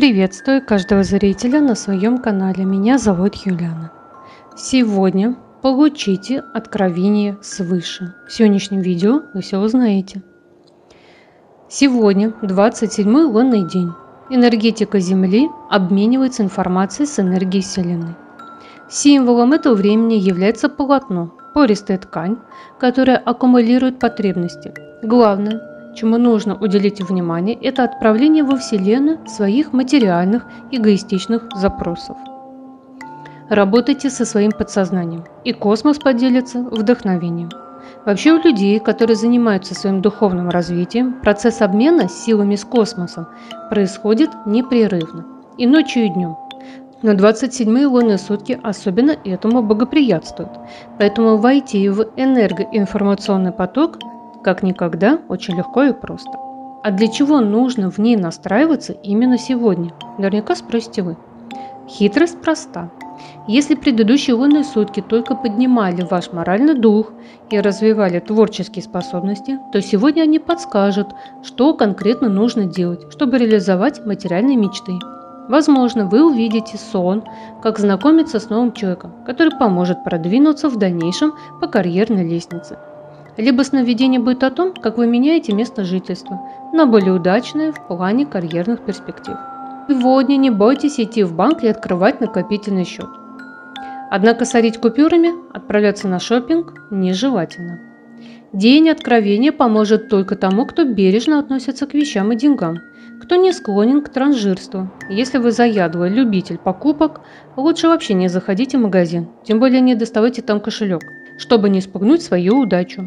Приветствую каждого зрителя на своем канале. Меня зовут Юлиана. Сегодня получите откровение свыше. В сегодняшнем видео вы все узнаете. Сегодня 27-й лунный день. Энергетика Земли обменивается информацией с энергией Вселенной. Символом этого времени является полотно, пористая ткань, которая аккумулирует потребности. Главное, чему нужно уделить внимание, это отправление во Вселенную своих материальных, эгоистичных запросов. Работайте со своим подсознанием, и космос поделится вдохновением. Вообще у людей, которые занимаются своим духовным развитием, процесс обмена силами с космосом происходит непрерывно, и ночью, и днем. Но 27-е лунные сутки особенно этому благоприятствуют, поэтому войти в энергоинформационный поток как никогда очень легко и просто. А для чего нужно в ней настраиваться именно сегодня? Наверняка спросите вы. Хитрость проста. Если предыдущие лунные сутки только поднимали ваш моральный дух и развивали творческие способности, то сегодня они подскажут, что конкретно нужно делать, чтобы реализовать материальные мечты. Возможно, вы увидите сон, как знакомиться с новым человеком, который поможет продвинуться в дальнейшем по карьерной лестнице. Либо сновидение будет о том, как вы меняете место жительства на более удачное в плане карьерных перспектив. Сегодня не бойтесь идти в банк и открывать накопительный счет. Однако сорить купюрами, отправляться на шопинг нежелательно. День откровения поможет только тому, кто бережно относится к вещам и деньгам, кто не склонен к транжирству. Если вы заядлый любитель покупок, лучше вообще не заходите в магазин, тем более не доставайте там кошелек, чтобы не спугнуть свою удачу.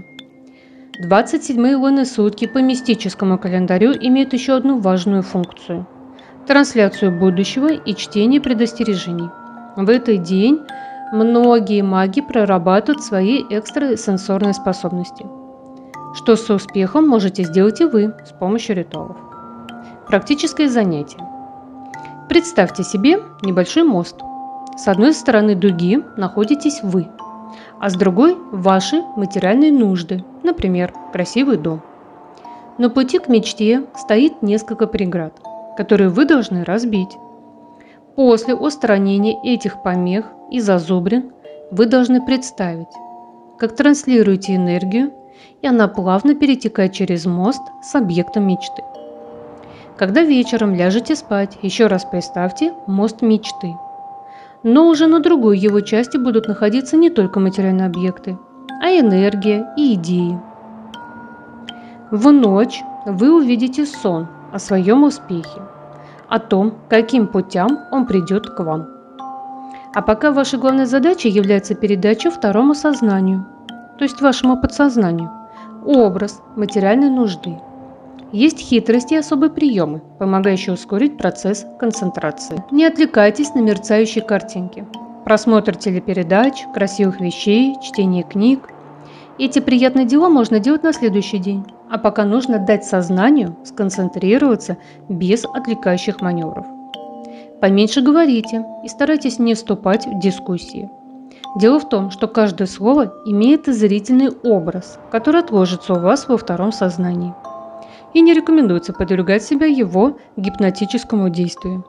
27-е лунные сутки по мистическому календарю имеют еще одну важную функцию – трансляцию будущего и чтение предостережений. В этот день многие маги прорабатывают свои экстрасенсорные способности, что с успехом можете сделать и вы с помощью ритуалов. Практическое занятие. Представьте себе небольшой мост. С одной стороны дуги находитесь вы, а с другой – ваши материальные нужды, например, красивый дом. На пути к мечте стоит несколько преград, которые вы должны разбить. После устранения этих помех и зазубрин вы должны представить, как транслируете энергию, и она плавно перетекает через мост с объектом мечты. Когда вечером ляжете спать, еще раз представьте мост мечты. Но уже на другой его части будут находиться не только материальные объекты, а энергия и идеи. В ночь вы увидите сон о своем успехе, о том, каким путем он придет к вам. А пока вашей главной задачей является передача второму сознанию, то есть вашему подсознанию, образ материальной нужды. Есть хитрости и особые приемы, помогающие ускорить процесс концентрации. Не отвлекайтесь на мерцающие картинки. Просмотр телепередач, красивых вещей, чтение книг. Эти приятные дела можно делать на следующий день, а пока нужно дать сознанию сконцентрироваться без отвлекающих маневров. Поменьше говорите и старайтесь не вступать в дискуссии. Дело в том, что каждое слово имеет зрительный образ, который отложится у вас во втором сознании. И не рекомендуется подвергать себя его гипнотическому действию.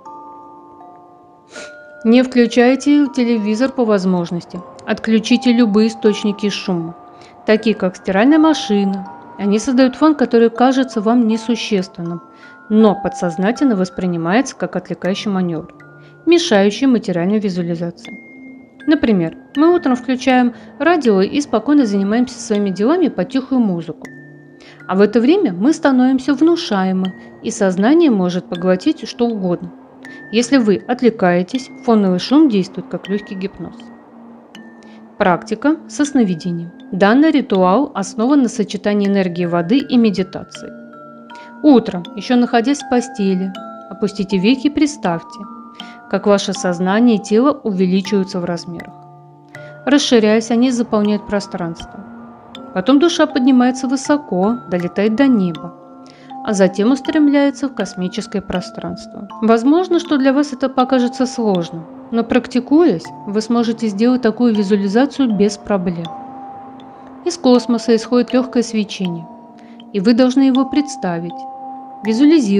Не включайте телевизор по возможности. Отключите любые источники шума, такие как стиральная машина. Они создают фон, который кажется вам несущественным, но подсознательно воспринимается как отвлекающий маневр, мешающий материальной визуализации. Например, мы утром включаем радио и спокойно занимаемся своими делами под тихую музыку. А в это время мы становимся внушаемы, и сознание может поглотить что угодно. Если вы отвлекаетесь, фоновый шум действует как легкий гипноз. Практика со сновидением. Данный ритуал основан на сочетании энергии воды и медитации. Утром, еще находясь в постели, опустите веки и представьте, как ваше сознание и тело увеличиваются в размерах. Расширяясь, они заполняют пространство. Потом душа поднимается высоко, долетает до неба, а затем устремляется в космическое пространство. Возможно, что для вас это покажется сложным, но практикуясь, вы сможете сделать такую визуализацию без проблем. Из космоса исходит легкое свечение, и вы должны его представить. Визуализируйте,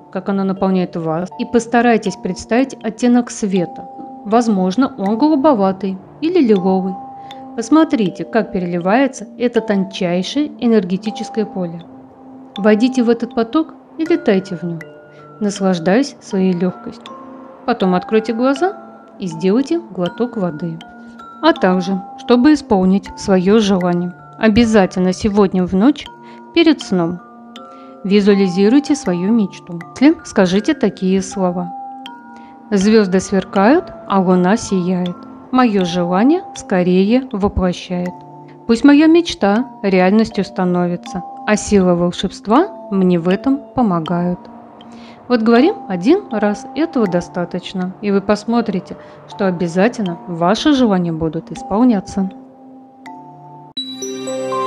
как она наполняет вас, и постарайтесь представить оттенок света. Возможно, он голубоватый или лиловый. Посмотрите, как переливается это тончайшее энергетическое поле. Войдите в этот поток и летайте в нем, наслаждаясь своей легкостью. Потом откройте глаза и сделайте глоток воды. А также, чтобы исполнить свое желание, обязательно сегодня в ночь перед сном визуализируйте свою мечту. Скажите такие слова. Звезды сверкают, а луна сияет. Мое желание скорее воплощает. Пусть моя мечта реальностью становится, а сила волшебства мне в этом помогают. Вот говорим один раз, этого достаточно, и вы посмотрите, что обязательно ваши желания будут исполняться.